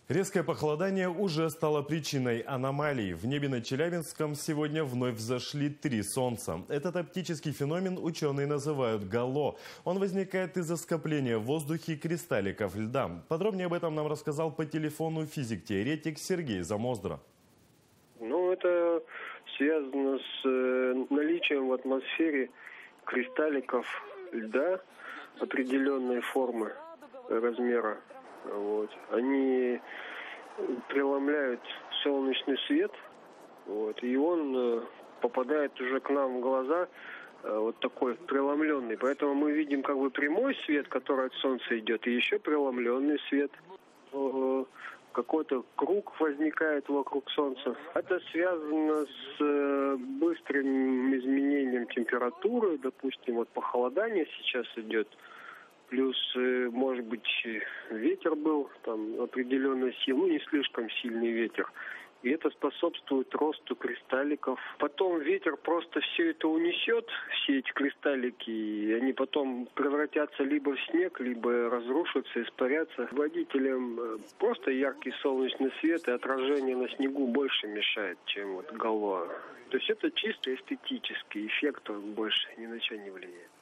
Резкое похолодание уже стало причиной аномалий. В небе над Челябинском сегодня вновь взошли 3 солнца. Этот оптический феномен ученые называют гало. Он возникает из-за скопления в воздухе кристалликов льда. Подробнее об этом нам рассказал по телефону физик-теоретик Сергей Замоздра. Это связано с наличием в атмосфере кристалликов льда определенной формы, размера. Они преломляют солнечный свет, и он попадает уже к нам в глаза, такой преломленный. Поэтому мы видим как бы прямой свет, который от солнца идет, и еще преломленный свет. Какой-то круг возникает вокруг солнца. Это связано с быстрым изменением температуры. Допустим, похолодание сейчас идет. Плюс, может быть, ветер был там определенной силы, не слишком сильный ветер. И это способствует росту кристалликов. Потом ветер просто все это унесет, все эти кристаллики, и они потом превратятся либо в снег, либо разрушатся, испарятся. Водителям просто яркий солнечный свет и отражение на снегу больше мешает, чем гало. То есть это чисто эстетический эффект, он больше ни на что не влияет.